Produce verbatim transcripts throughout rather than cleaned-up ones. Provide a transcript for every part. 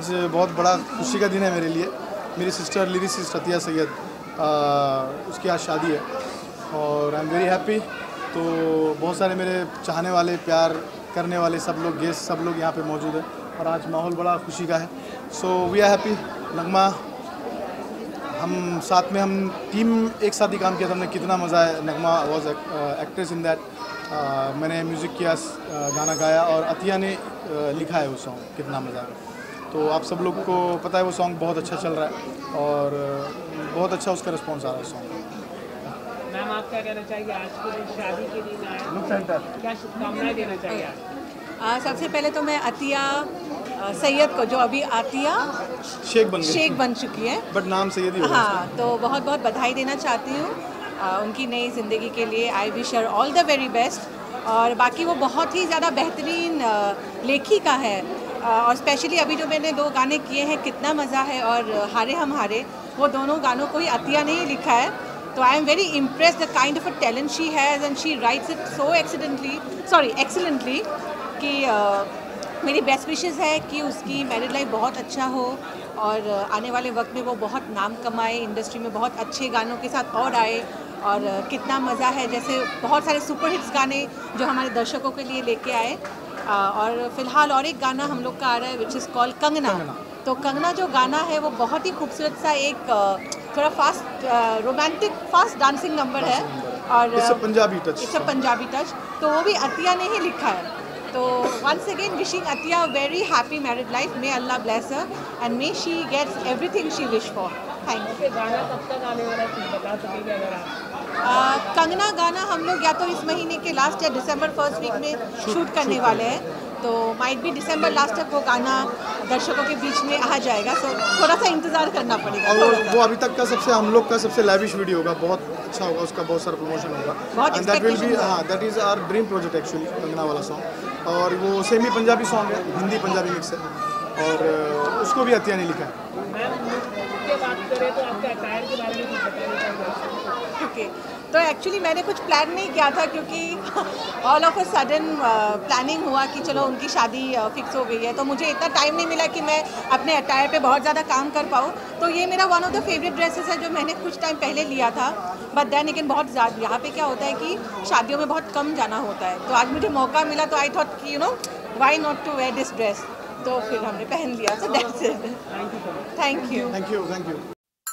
आज बहुत बड़ा खुशी का दिन है मेरे लिए। मेरी सिस्टर लिरिसिस्ट अतिया सैयद, आ, उसकी आज शादी है और आई एम वेरी हैप्पी। तो बहुत सारे मेरे चाहने वाले, प्यार करने वाले सब लोग, गेस्ट सब लोग यहाँ पे मौजूद है और आज माहौल बड़ा खुशी का है। So we are happy. Nagma, हम साथ में, हम टीम एक साथ ही काम किया था, हमने कितना मज़ा है। Nagma was actress in that. मैंने म्यूज़िक किया, गाना गाया और अतिया ने लिखा है वो सॉन्ग, कितना मज़ा है। तो आप सब लोग को पता है वो सॉन्ग बहुत अच्छा चल रहा है और बहुत अच्छा उसका रिस्पॉन्स आ रहा है सॉन्ग। मैम, आप क्या कहना चाहिए आज की शादी के दिन आए, क्या शुभकामनाएं देना चाहिए आज? सबसे पहले तो मैं अतिया सैयद को, जो अभी आतिया शेख बन शेख बन चुकी है, बट नाम सैयद ही होगा। हाँ, तो बहुत बहुत बधाई देना चाहती हूँ उनकी नई ज़िंदगी के लिए। I wish her all the very best. और बाकी वो बहुत ही ज़्यादा बेहतरीन लेखिका है और स्पेशली अभी जो मैंने दो गाने किए हैं, कितना मज़ा है और हारे हम हारे, वो दोनों गानों को ही अतिया ने ही लिखा है। तो I am very impressed the kind of a talent she has and she writes it so accidentally sorry excellently कि uh, मेरी बेस्ट विशेज़ है कि उसकी मैरिड लाइफ बहुत अच्छा हो और आने वाले वक्त में वो बहुत नाम कमाए, इंडस्ट्री में बहुत अच्छे गानों के साथ और आए। और कितना मज़ा है, जैसे बहुत सारे सुपर हिट्स गाने जो हमारे दर्शकों के लिए लेके आए। और फिलहाल और एक गाना हम लोग का आ रहा है विच इज़ कॉल्ड कंगना। तो कंगना जो गाना है वो बहुत ही खूबसूरत सा एक थोड़ा fast romantic fast dancing number है और it's a Punjabi touch. It's a Punjabi touch. तो वो भी अतिया ने ही लिखा है। तो once again wishing Atiya very happy married life. May Allah bless her and may she gets everything she wish for. Thank you. गाना कब तक आने वाला है बता सकेंगे अगर आप? Uh, कंगना गाना हम लोग या तो इस महीने के लास्ट या दिसंबर फर्स्ट वीक में शूट करने वाले हैं। तो माइट भी दिसंबर लास्ट तक वो गाना दर्शकों के बीच में आ जाएगा। सो थोड़ा सा इंतज़ार करना पड़ेगा। और वो, वो अभी तक का सबसे, हम लोग का सबसे लैविश वीडियो होगा, बहुत अच्छा होगा, उसका बहुत सारा प्रमोशन होगा। एंड दैट विल बी, हाँ, that is our dream project actually, Kangana वाला सॉन्ग। और वो सेमी पंजाबी सॉन्ग है, हिंदी पंजाबी मिक्स है और उसको भी अतिया ने लिखा है। मैम, बात करें तो आपके अटायर के बारे में कुछ बताना चाहिए? ओके, तो एक्चुअली मैंने कुछ प्लान नहीं किया था क्योंकि all of a sudden planning हुआ कि चलो उनकी शादी फिक्स हो गई है, तो मुझे इतना टाइम नहीं मिला कि मैं अपने अटायर पे बहुत ज़्यादा काम कर पाऊँ। तो ये मेरा one of the favourite dresses है जो मैंने कुछ टाइम पहले लिया था। बट देन लेकिन बहुत ज़्यादा यहाँ पे क्या होता है कि शादियों में बहुत कम जाना होता है, तो आज मुझे मौका मिला तो आई थॉट कि you know why not to wear this dress. तो फिर हमने पहन लिया। So that's it. Thank you thank you thank you.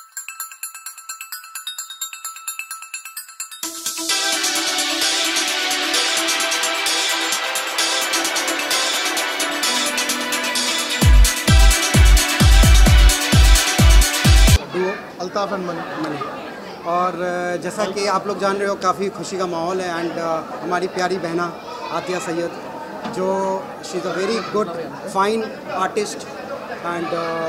Altaf and Mani. और जैसा कि आप लोग जान रहे हो, काफ़ी खुशी का माहौल है एंड uh, हमारी प्यारी बहना आतिया सैयद, जो she is a very good fine artist and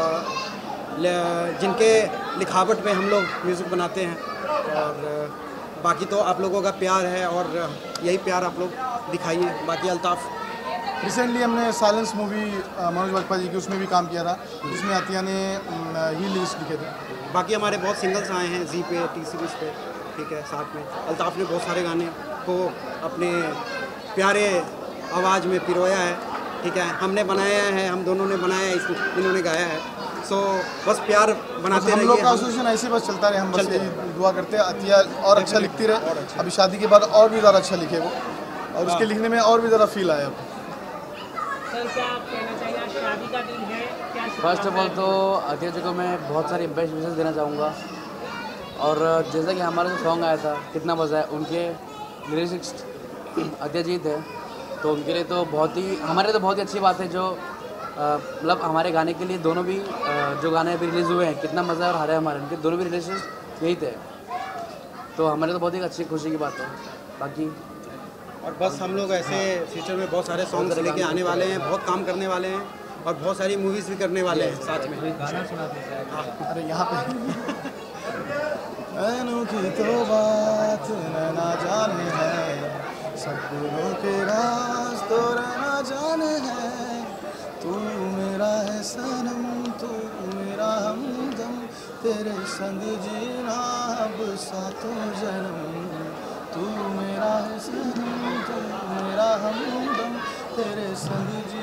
जिनके लिखावट में हम लोग म्यूज़िक बनाते हैं। और uh, बाकी तो आप लोगों का प्यार है और uh, यही प्यार आप लोग दिखाइए। बाकी अल्ताफ़, रिसेंटली हमने साइलेंस मूवी मनोज वाजपेयी जी की, उसमें भी काम किया था, जिसमें अतिया ने ही लिरिक्स लिखे थे। बाकी हमारे बहुत सिंगल्स आए हैं जी पे, टी सीरीज़ पे, ठीक है। साथ में अल्ताफ़ ने बहुत सारे गाने को अपने प्यारे आवाज़ में पिरोया है, ठीक है। हमने बनाया है, हम दोनों ने बनाया है, इसको इन्होंने गाया है। सो बस प्यार बनाते रहिए। हम लोग का एसोसिएशन ऐसे बस चलता रहे, हम बस यही दुआ करते हैं अतिया और अच्छा लिखती रहे, अभी शादी के बाद और भी ज़्यादा अच्छा लिखे वो, और उसके लिखने में और भी ज़्यादा फील आया। सर, क्या आप कहना चाहिए, आज शादी का दिन है, क्या? फर्स्ट ऑफ ऑल तो अतिया जी को मैं बहुत सारी बेस्ट विशेस देना चाहूँगा। और जैसा कि हमारा जो सॉन्ग आया था कितना मज़ा है, उनके लिरिक्स अतिया जी थे, तो उनके लिए तो बहुत ही, हमारे लिए तो बहुत ही अच्छी बात है। जो मतलब हमारे गाने के लिए दोनों भी आ, जो गाने अभी रिलीज़ हुए हैं, कितना मज़ा और हारे हमारे, उनके दोनों भी रिलेशंस यही थे, तो हमारे तो बहुत ही अच्छी खुशी की बात है। बाकी और बस हम लोग ऐसे फ्यूचर में बहुत सारे सॉन्ग्स लेके आने वाले हैं, बहुत काम करने वाले हैं और बहुत सारी मूवीज़ भी करने वाले हैं साथ में। गाना सुना दीजिए। अरे यहाँ पे अनोखी तो बात ना जाने है, सपनों के राज तो ना जाने है, तू मेरा है सनम, तू मेरा हमदम, तेरे संग जीना अब सातों जन्म, तू मेरा है सनम, तू मेरा हमदम, तेरे संग जी